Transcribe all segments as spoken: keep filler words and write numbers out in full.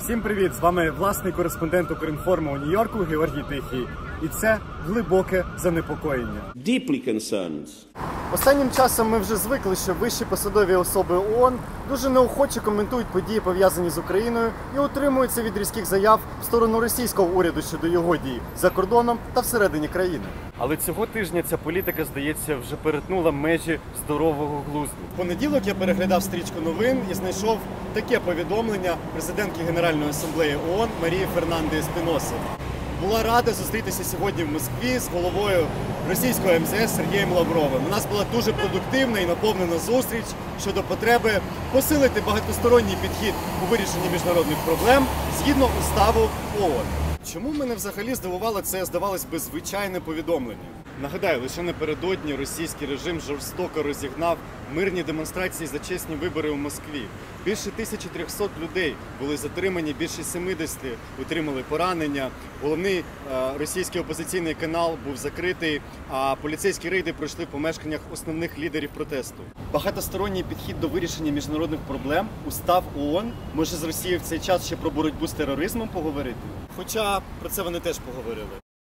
Всім привіт! З вами власний кореспондент Укрінформу у Нью-Йорку Георгій Тихий. І це глибоке занепокоєння. Deeply concerned. Останнім часом ми вже звикли, що вищі посадові особи ООН дуже неохоче коментують події, пов'язані з Україною, і утримуються від різких заяв в сторону російського уряду щодо його дій за кордоном та всередині країни. Але цього тижня ця політика, здається, вже перетнула межі здорового глузду. В понеділок я переглядав стрічку новин і знайшов таке повідомлення президентки Генеральної асамблеї ООН Марії Фернанди Еспіноси. Була рада зустрітися сьогодні в Москві з головою російського ем зе ес Сергієм Лавровим. У нас була дуже продуктивна і наповнена зустріч щодо потреби посилити багатосторонній підхід у вирішенні міжнародних проблем згідно уставу ООН. Чому мене взагалі здивувало це, здавалось би, звичайне повідомлення? Нагадаю, лише напередодні російський режим жорстоко розігнав мирні демонстрації за чесні вибори у Москві. Більше тисячі трьохсот людей були затримані, більше сімдесят отримали поранення. Головний е, російський опозиційний канал був закритий, а поліцейські рейди пройшли в помешканнях основних лідерів протесту. Багатосторонній підхід до вирішення міжнародних проблем, устав ООН, може з Росією в цей час ще про боротьбу з тероризмом поговорити? Хоча про це вони теж поговорили.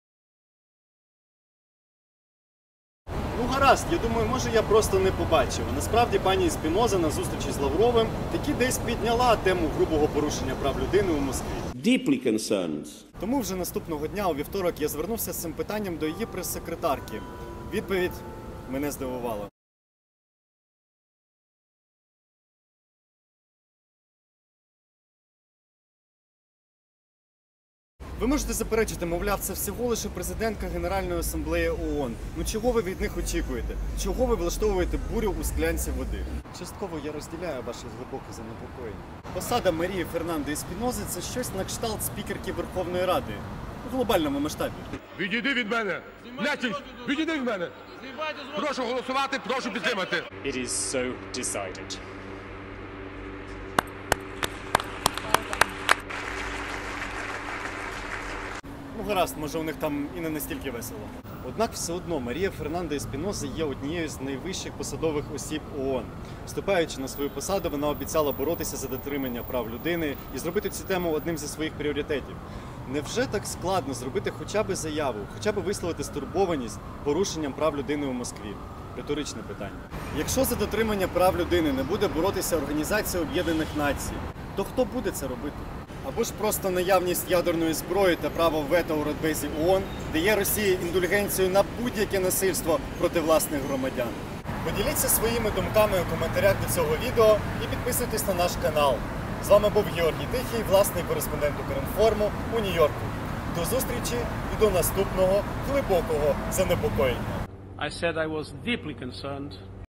Ну гаразд, я думаю, може я просто не побачив. Насправді пані Еспіноза на зустрічі з Лавровим таки десь підняла тему грубого порушення прав людини у Москві. Deeply concerned. Тому вже наступного дня, у вівторок, я звернувся з цим питанням до її прес-секретарки. Відповідь мене здивувала. Ви можете заперечити, мовляв, це всього лише президентка Генеральної асамблеї ООН. Ну чого ви від них очікуєте? Чого ви влаштовуєте бурю у склянці води? Частково я розділяю ваше глибоке занепокоєння. Посада Марії Фернанди Еспінози – це щось на кшталт спікерки Верховної Ради у глобальному масштабі. Відійди від мене! Нетіш! Відійди від мене! Прошу голосувати, прошу підтримати! It is so decided. Ну гаразд, може у них там і не настільки весело. Однак все одно Марія Фернанда Еспіноза є однією з найвищих посадових осіб ООН. Вступаючи на свою посаду, вона обіцяла боротися за дотримання прав людини і зробити цю тему одним зі своїх пріоритетів. Невже так складно зробити хоча б заяву, хоча б висловити стурбованість порушенням прав людини у Москві? Риторичне питання. Якщо за дотримання прав людини не буде боротися Організація Об'єднаних Націй, то хто буде це робити? Або ж просто наявність ядерної зброї та право вето у Радбезі ООН дає Росії індульгенцію на будь-яке насильство проти власних громадян. Поділіться своїми думками у коментарях до цього відео і підписуйтесь на наш канал. З вами був Георгій Тихий, власний кореспондент Укрінформу у Нью-Йорку. До зустрічі і до наступного глибокого занепокоєння. I said I was deeply concerned